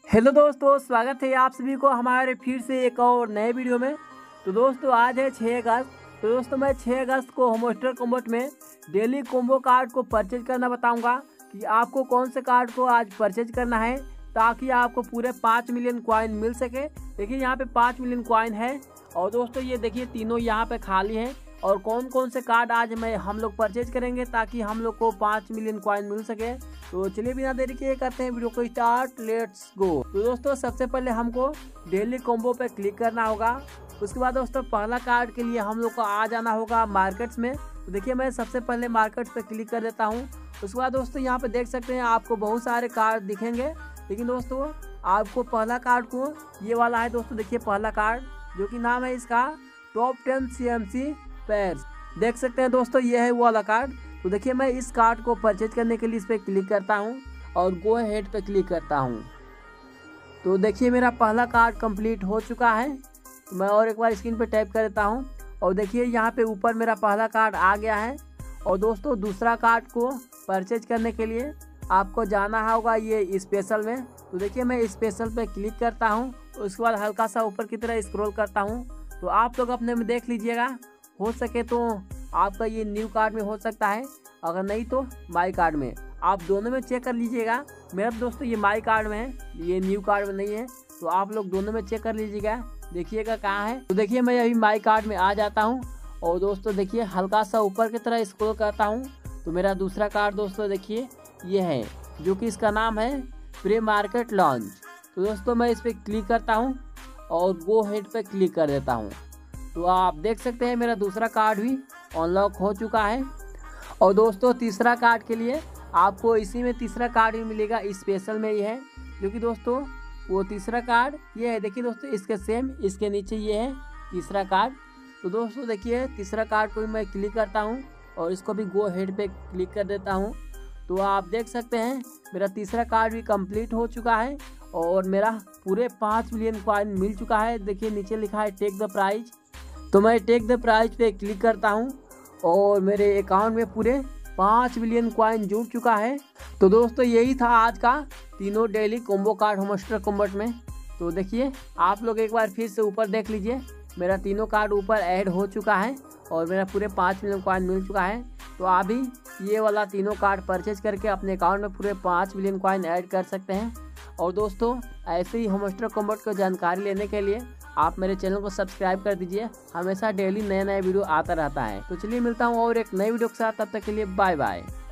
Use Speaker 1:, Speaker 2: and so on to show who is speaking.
Speaker 1: Hello दोस्तों, स्वागत है आप सभी को हमारे फिर से एक और नए वीडियो में। तो दोस्तों आज है 6 अगस्त। तो दोस्तों मैं 6 अगस्त को होमस्टर कॉम्बैट में डेली कॉम्बो कार्ड को परचेज करना बताऊंगा कि आपको कौन से कार्ड को आज परचेज करना है ताकि आपको पूरे 5 मिलियन कॉइन मिल सके। देखिए यहाँ पे 5 मिलियन कॉइन है और दोस्तों ये देखिए तीनों यहाँ पे खाली हैं। और कौन कौन से कार्ड आज हम लोग परचेज करेंगे ताकि हम लोग को 5 मिलियन कॉइन मिल सके। तो चलिए बिना देरी के करते हैं वीडियो को स्टार्ट, लेट्स गो। तो दोस्तों सबसे पहले हमको डेली कॉम्बो पे क्लिक करना होगा। उसके बाद दोस्तों पहला कार्ड के लिए हम लोग को आ जाना होगा मार्केट्स में। तो देखिए मैं सबसे पहले मार्केट्स पे क्लिक कर देता हूँ। उसके बाद दोस्तों यहाँ पे देख सकते हैं आपको बहुत सारे कार्ड दिखेंगे, लेकिन दोस्तों आपको पहला कार्ड को ये वाला है दोस्तों। देखिए पहला कार्ड जो कि नाम है इसका टॉप 10 CMC पेयर्स, देख सकते हैं दोस्तों ये है वो वाला कार्ड। तो देखिए मैं इस कार्ड को परचेज करने के लिए इस पर क्लिक करता हूँ और गो हेड पे क्लिक करता हूँ। तो देखिए मेरा पहला कार्ड कंप्लीट हो चुका है। तो मैं और एक बार स्क्रीन पे टैप कर देता हूँ और देखिए यहाँ पे ऊपर मेरा पहला कार्ड आ गया है। और दोस्तों दूसरा कार्ड को परचेज करने के लिए आपको जाना होगा ये स्पेशल में। तो देखिए मैं स्पेशल पे क्लिक करता हूँ, उसके बाद हल्का सा ऊपर की तरह स्क्रॉल करता हूँ। तो आप लोग अपने में देख लीजिएगा, हो सके तो आपका ये न्यू कार्ड में हो सकता है, अगर नहीं तो माई कार्ड में। आप दोनों में चेक कर लीजिएगा। मेरा दोस्तों ये माई कार्ड में है, ये न्यू कार्ड में नहीं है। तो आप लोग दोनों में चेक कर लीजिएगा, देखिएगा कहाँ है। तो देखिए मैं अभी माई कार्ड में आ जाता हूँ और दोस्तों देखिए हल्का सा ऊपर की तरह स्क्रॉल करता हूँ। तो मेरा दूसरा कार्ड दोस्तों देखिए ये है, जो कि इसका नाम है प्री मार्केट लॉन्च। तो दोस्तों मैं इस पर क्लिक करता हूँ और गो हेड पे क्लिक कर देता हूँ। तो आप देख सकते हैं मेरा दूसरा कार्ड भी अनलॉक हो चुका है। और दोस्तों तीसरा कार्ड के लिए आपको इसी में तीसरा कार्ड भी मिलेगा, स्पेशल में ही है, जो कि दोस्तों वो तीसरा कार्ड ये है। देखिए दोस्तों इसके सेम इसके नीचे ये है तीसरा कार्ड। तो दोस्तों देखिए तीसरा कार्ड को भी मैं क्लिक करता हूँ और इसको भी गो हेड पे क्लिक कर देता हूँ। तो आप देख सकते हैं मेरा तीसरा कार्ड भी कंप्लीट हो चुका है और मेरा पूरे 5 मिलियन कॉइन मिल चुका है। देखिए नीचे लिखा है टेक द प्राइज। तो मैं टेक द प्राइज पे क्लिक करता हूँ और मेरे अकाउंट में पूरे 5 मिलियन कॉइन जुड़ चुका है। तो दोस्तों यही था आज का तीनों daily combo card Hamster Kombat में। तो देखिए आप लोग एक बार फिर से ऊपर देख लीजिए, मेरा तीनों कार्ड ऊपर ऐड हो चुका है और मेरा पूरे 5 मिलियन कॉइन मिल चुका है। तो आप भी ये वाला तीनों कार्ड परचेज करके अपने अकाउंट में पूरे 5 मिलियन कॉइन ऐड कर सकते हैं। और दोस्तों ऐसे ही होमस्टर कॉम्बैट को जानकारी लेने के लिए आप मेरे चैनल को सब्सक्राइब कर दीजिए, हमेशा डेली नए वीडियो आता रहता है। तो चलिए मिलता हूँ और एक नए वीडियो के साथ, तब तक के लिए बाय बाय।